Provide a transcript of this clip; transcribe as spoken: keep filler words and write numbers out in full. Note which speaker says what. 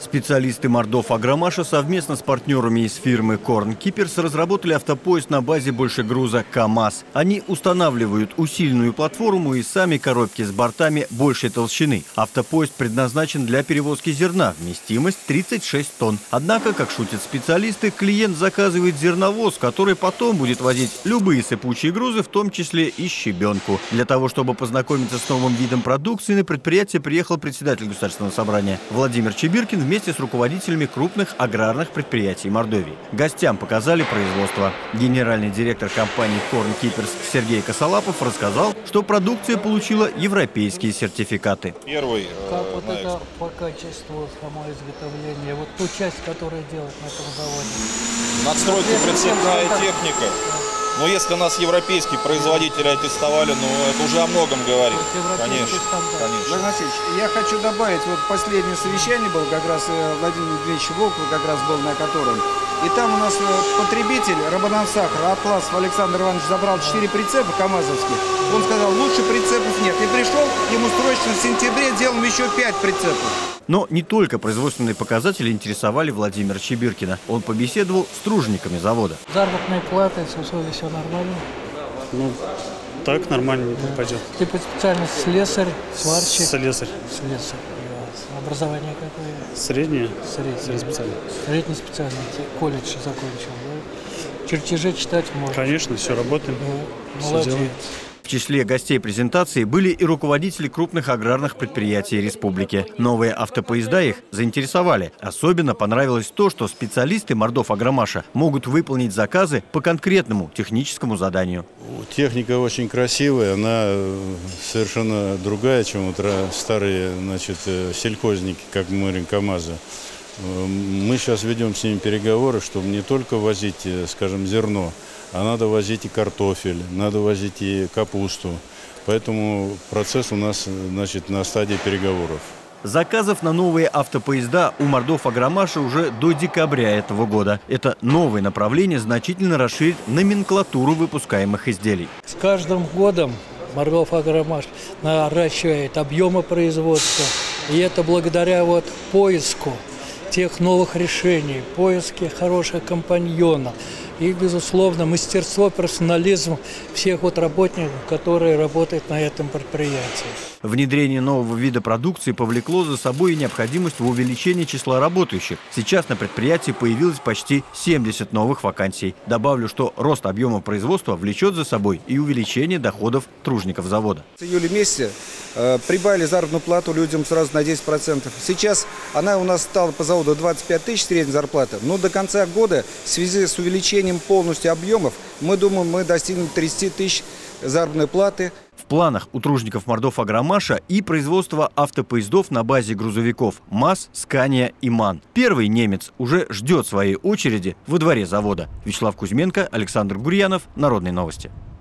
Speaker 1: Специалисты Мордов Агромаша совместно с партнерами из фирмы Корн Киперс разработали автопоезд на базе большегруза КАМАЗ. Они устанавливают усиленную платформу и сами коробки с бортами большей толщины. Автопоезд предназначен для перевозки зерна, вместимость тридцать шесть тонн. Однако, как шутят специалисты, клиент заказывает зерновоз, который потом будет возить любые сыпучие грузы, в том числе и щебенку. Для того, чтобы познакомиться с новым видом продукции, на предприятие приехал председатель Государственного собрания Владимир Чебиркин вместе с руководителями крупных аграрных предприятий Мордовии. Гостям показали производство. Генеральный директор компании Корн Киперс Сергей Косолапов рассказал, что продукция получила европейские сертификаты.
Speaker 2: Первый.
Speaker 3: Как вот это по качеству само изготовление, вот ту часть, которая делает на этом заводе?
Speaker 2: Надстройка, прицепная техника. Но если нас европейские производители аттестовали, ну это уже о многом говорит. Конечно, конечно.
Speaker 4: Владимир Васильевич, я хочу добавить, вот последнее совещание было, как раз Владимир Дмитриевич Волков как раз был на котором. И там у нас потребитель Рабанан-Сахар, Атласов Александр Иванович забрал четыре прицепа камазовских. Он сказал, лучше прицепов нет. И пришел, ему срочно в сентябре делаем еще пять прицепов.
Speaker 1: Но не только производственные показатели интересовали Владимира Чебиркина. Он побеседовал с тружениками завода.
Speaker 3: Заработные платы, с условием все нормально?
Speaker 5: Ну, так нормально да. Пойдет.
Speaker 3: Типа специальность слесарь, сварщик?
Speaker 5: Слесарь.
Speaker 3: Слесарь. Образование какое?
Speaker 5: Среднее.
Speaker 3: Среднее.
Speaker 5: Среднее специальное.
Speaker 3: Среднее специальное. Колледж закончил, да? Чертежи читать можно?
Speaker 5: Конечно, все работаем.
Speaker 3: Да. Молодец.
Speaker 1: В числе гостей презентации были и руководители крупных аграрных предприятий республики. Новые автопоезда их заинтересовали. Особенно понравилось то, что специалисты Мордов Агромаша могут выполнить заказы по конкретному техническому заданию.
Speaker 6: Техника очень красивая, она совершенно другая, чем вот старые, значит, сельхозники, как мы говорим, КАМАЗы. Мы сейчас ведем с ними переговоры, чтобы не только возить, скажем, зерно, а надо возить и картофель, надо возить и капусту. Поэтому процесс у нас, значит, на стадии переговоров.
Speaker 1: Заказов на новые автопоезда у Мордов Агромаша уже до декабря этого года. Это новое направление значительно расширит номенклатуру выпускаемых изделий.
Speaker 3: С каждым годом Мордов Агромаш наращивает объемы производства. И это благодаря вот поиску тех новых решений, поиске хороших компаньонов и, безусловно, мастерство, профессионализм всех вот работников, которые работают на этом предприятии.
Speaker 1: Внедрение нового вида продукции повлекло за собой и необходимость в увеличении числа работающих. Сейчас на предприятии появилось почти семьдесят новых вакансий. Добавлю, что рост объема производства влечет за собой и увеличение доходов тружеников завода.
Speaker 4: В июле месяце э, прибавили заработную плату людям сразу на десять процентов. Сейчас она у нас стала по заводу двадцать пять тысяч средняя зарплата. Но до конца года в связи с увеличением полностью объемов, мы думаем, мы достигнем тридцати тысяч заработной платы.
Speaker 1: В планах у тружеников Мордов Агромаша и производство автопоездов на базе грузовиков МАЗ, Скания и МАН. Первый немец уже ждет своей очереди во дворе завода. Вячеслав Кузьменко, Александр Гурьянов, Народные новости.